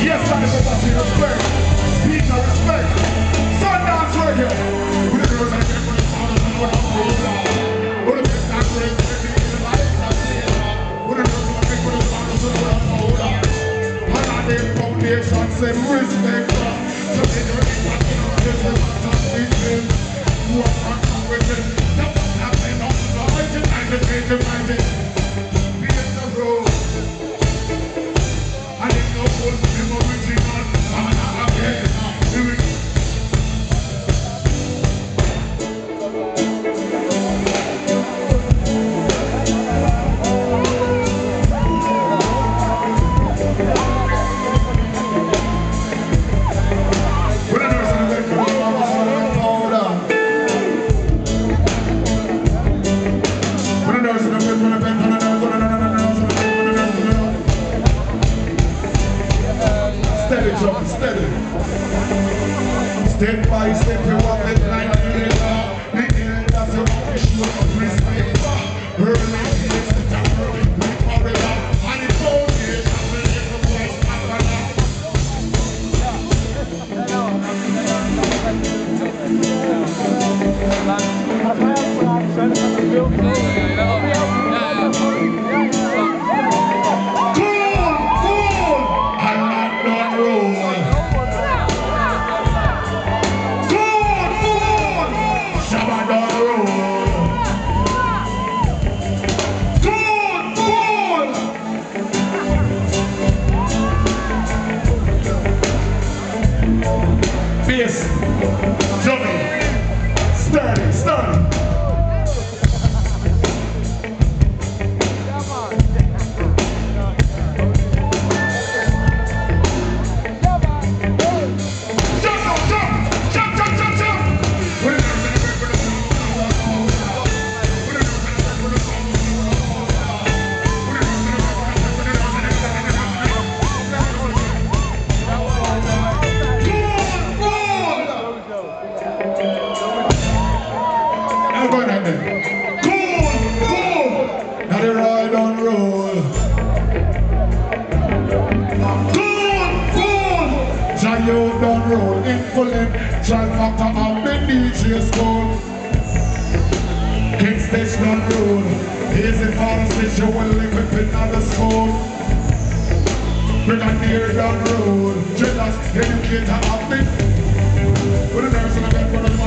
Yes, I never want to respect. Peace and respect. Sundance Reggae. With the girls I get for the sound of the Lord of Rosa. With the best and great baby in the life of Savior. With the girls I get for the sound of the Lord of Rosa. And on their foundation, say respect. So they don't get back in our heads and not with them. Who are not with them. The ones that they know the right and the great and mighty. Be in the road. I didn't know what people original. I'm not again. Step by step, you walk it like the hill that's a issue of respect. Early years, the tower, we cover it up. And it's all years, I will let the voice happen up. Cool, I'm not done roll. Shabba done roll. Good. Fierce, Johnny, sturdy. Now the ride on roll. Cool. Jayo done roll. Influent. Factor of the DJ school. King stage done roll. Easy for the stage you will equip it on the school. Brigadier done roll. Jealous educator of the. With the nurse in the bed for the